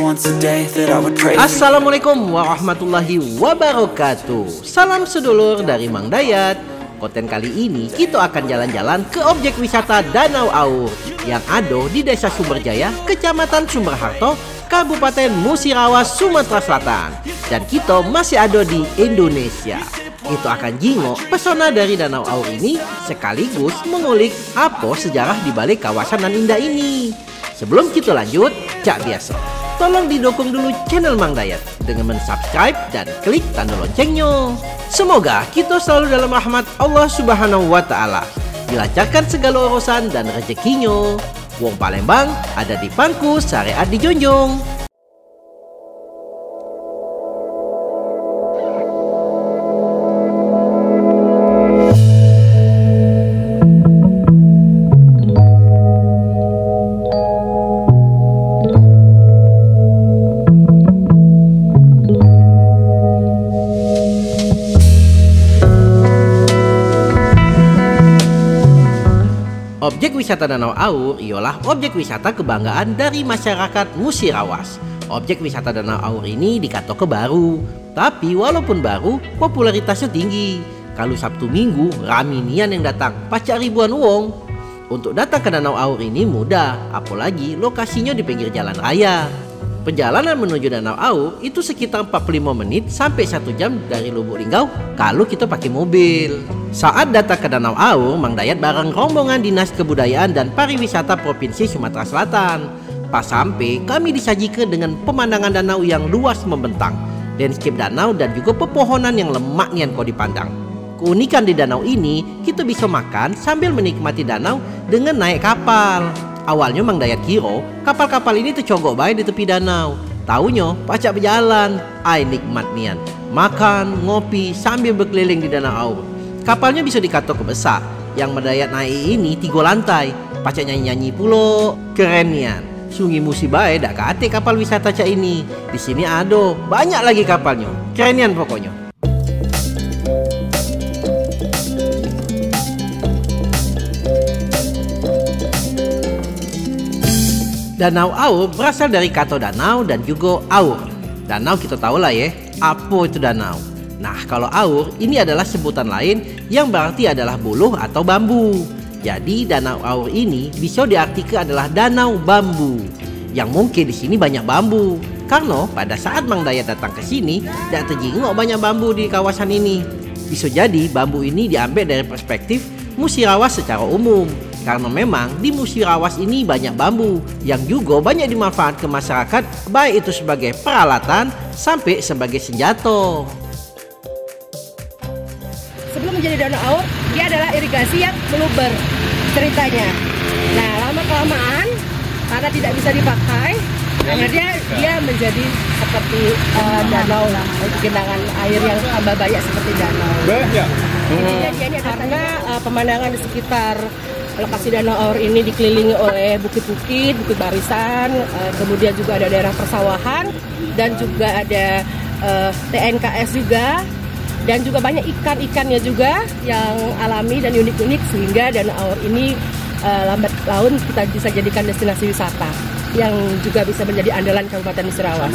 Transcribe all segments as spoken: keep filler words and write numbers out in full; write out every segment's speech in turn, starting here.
once a day that I would pray. Assalamualaikum warahmatullahi wabarakatuh. Salam sedulur dari Mang Dayat. Konten kali ini kita akan jalan-jalan ke objek wisata Danau Aur yang ada di Desa Sumberjaya, Kecamatan Sumberharto, Kabupaten Musirawas, Sumatera Selatan. Dan kita masih ada di Indonesia. Itu akan jingok pesona dari Danau Aur ini sekaligus mengulik apa sejarah di balik kawasan nan indah ini. Sebelum kita lanjut, cak biasa, tolong didukung dulu channel Mang Dayat dengan mensubscribe dan klik tanda loncengnya. Semoga kita selalu dalam rahmat Allah Subhanahu wa Ta'ala, dilancarkan segala urusan dan rezekinya. Wong Palembang ada di pangku, syariat dijunjung. Objek wisata Danau Aur ialah objek wisata kebanggaan dari masyarakat Musirawas. Objek wisata Danau Aur ini dikatakan baru, tapi walaupun baru, popularitasnya tinggi. Kalau Sabtu Minggu, raminian yang datang, pacak ribuan wong. Untuk datang ke Danau Aur ini mudah, apalagi lokasinya di pinggir jalan raya. Perjalanan menuju Danau Aur itu sekitar empat puluh lima menit sampai satu jam dari Lubuk Linggau kalau kita pakai mobil. Saat datang ke Danau Aur, Mang Dayat bareng rombongan Dinas Kebudayaan dan Pariwisata Provinsi Sumatera Selatan. Pas sampai, kami disajikan dengan pemandangan danau yang luas membentang, landscape danau dan juga pepohonan yang lemak nian kau dipandang. Keunikan di danau ini, kita bisa makan sambil menikmati danau dengan naik kapal. Awalnya Mang Dayat kira kapal-kapal ini tercogok baik di tepi danau. Taunya pacak berjalan, ai nikmat nian. Makan, ngopi sambil berkeliling di Danau Aur. Kapalnya bisa dikatakan besar. Yang Mang Dayat naik ini tiga lantai. Pacak nyanyi-nyanyi pulo, keren nian. Sungi musi baik dak kate kapal wisata cak ini. Di sini ada banyak lagi kapalnya. Keren nian pokoknya. Danau Aur berasal dari kata danau dan juga aur. Danau kita tahu lah ya, apa itu danau. Nah, kalau aur ini adalah sebutan lain yang berarti adalah buluh atau bambu. Jadi Danau Aur ini bisa diartikan adalah danau bambu. Yang mungkin di sini banyak bambu, karena pada saat Mang Dayat datang ke sini tidak terjenguk banyak bambu di kawasan ini. Bisa jadi bambu ini diambil dari perspektif Musirawas secara umum. Karena memang di Musirawas ini banyak bambu yang juga banyak dimanfaatkan ke masyarakat, baik itu sebagai peralatan sampai sebagai senjata. Sebelum menjadi Danau Aur, dia adalah irigasi yang meluber ceritanya. Nah, lama-kelamaan karena tidak bisa dipakai, akhirnya dia menjadi seperti uh, danau lah, genangan air yang tambah banyak seperti danau. Banyak. Intinya dia ini karena uh, pemandangan di sekitar lokasi Danau Aur ini dikelilingi oleh bukit-bukit, bukit barisan, uh, kemudian juga ada daerah persawahan dan juga ada uh, T N K S juga, dan juga banyak ikan-ikannya juga yang alami dan unik-unik, sehingga Danau Aur ini uh, lambat laun kita bisa jadikan destinasi wisata yang juga bisa menjadi andalan Kabupaten Musirawas.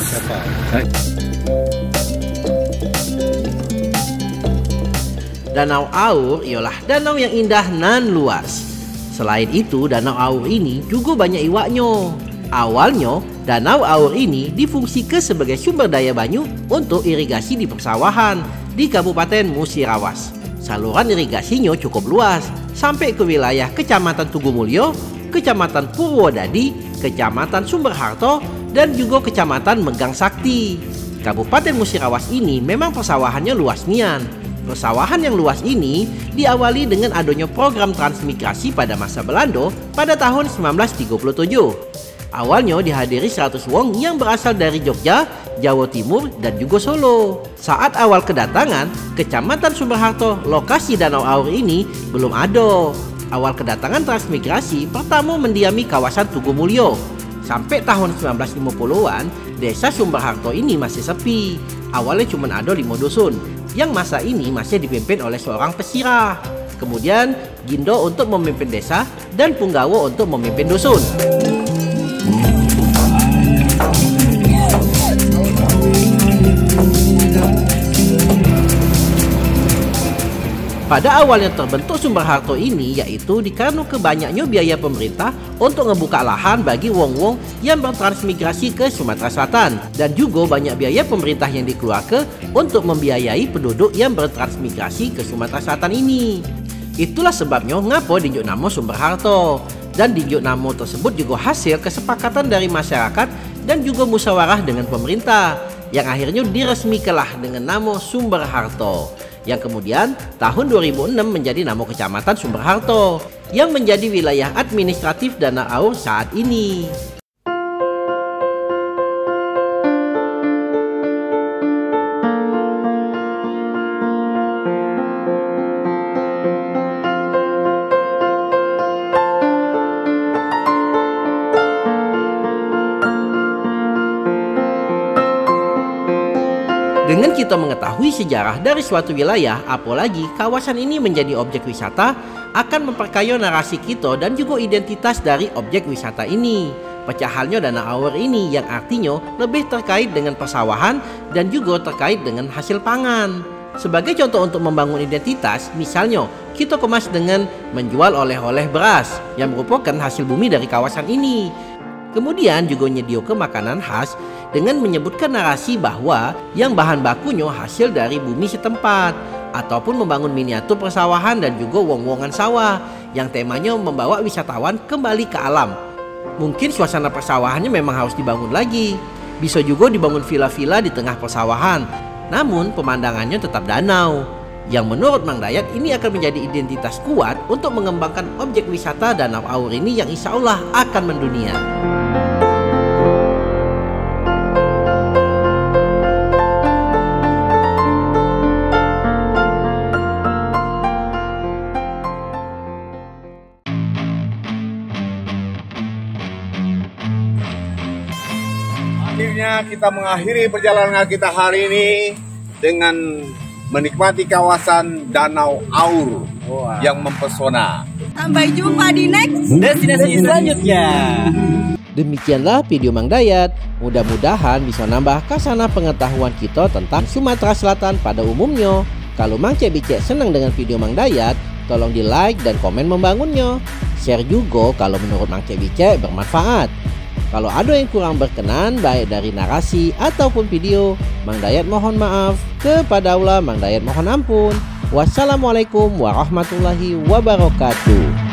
Danau Aur ialah danau yang indah nan luas. Selain itu, Danau Aur ini juga banyak iwaknya. Awalnya, Danau Aur ini difungsikan sebagai sumber daya banyu untuk irigasi di persawahan di Kabupaten Musirawas. Saluran irigasinya cukup luas, sampai ke wilayah Kecamatan Tugumulyo, Kecamatan Purwodadi, Kecamatan Sumberharto, dan juga Kecamatan Megang Sakti. Kabupaten Musirawas ini memang persawahannya luas nian. Persawahan yang luas ini diawali dengan adanya program transmigrasi pada masa Belanda pada tahun seribu sembilan ratus tiga puluh tujuh. Awalnya dihadiri seratus wong yang berasal dari Jogja, Jawa Timur, dan juga Solo. Saat awal kedatangan, Kecamatan Sumberharto, lokasi Danau Aur ini belum ada. Awal kedatangan transmigrasi pertama mendiami kawasan Tugumulyo. Sampai tahun seribu sembilan ratus lima puluhan, desa Sumberharto ini masih sepi. Awalnya cuma ada lima dusun, yang masa ini masih dipimpin oleh seorang pesirah. Kemudian Gindo untuk memimpin desa dan Punggawa untuk memimpin dusun. Pada awalnya terbentuk sumber harto ini yaitu dikarenakan banyaknya biaya pemerintah untuk membuka lahan bagi wong-wong yang bertransmigrasi ke Sumatera Selatan, dan juga banyak biaya pemerintah yang dikeluarkan untuk membiayai penduduk yang bertransmigrasi ke Sumatera Selatan ini. Itulah sebabnya ngapa dinjuk nama sumber harto, dan dinjuk nama tersebut juga hasil kesepakatan dari masyarakat dan juga musyawarah dengan pemerintah yang akhirnya diresmikanlah dengan nama Sumber Harto, yang kemudian tahun dua ribu enam menjadi nama Kecamatan Sumber Harto yang menjadi wilayah administratif Danau Aur saat ini. Dengan kita mengetahui sejarah dari suatu wilayah, apalagi kawasan ini menjadi objek wisata, akan memperkaya narasi kita dan juga identitas dari objek wisata ini. Pecahannya Danau Aur ini yang artinya lebih terkait dengan persawahan dan juga terkait dengan hasil pangan. Sebagai contoh untuk membangun identitas, misalnya kita kemas dengan menjual oleh-oleh beras yang merupakan hasil bumi dari kawasan ini. Kemudian juga nyediakan makanan khas dengan menyebutkan narasi bahwa yang bahan bakunya hasil dari bumi setempat, ataupun membangun miniatur persawahan dan juga wong-wongan sawah yang temanya membawa wisatawan kembali ke alam. Mungkin suasana persawahannya memang harus dibangun lagi, bisa juga dibangun villa-villa di tengah persawahan, namun pemandangannya tetap danau, yang menurut Mang Dayat ini akan menjadi identitas kuat untuk mengembangkan objek wisata Danau Aur ini yang insya Allah akan mendunia. Akhirnya kita mengakhiri perjalanan kita hari ini dengan menikmati kawasan Danau Aur wow. yang mempesona. Sampai jumpa di next destinasi selanjutnya. Demikianlah video Mang Dayat. Mudah-mudahan bisa nambah kasana pengetahuan kita tentang Sumatera Selatan pada umumnya. Kalau Mang Cek Bicek senang dengan video Mang Dayat, tolong di like dan komen membangunnya. Share juga kalau menurut Mang Cek Bicek bermanfaat. Kalau ada yang kurang berkenan baik dari narasi ataupun video, Mang Dayat mohon maaf. Kepada Allah Mang Dayat mohon ampun. Wassalamualaikum warahmatullahi wabarakatuh.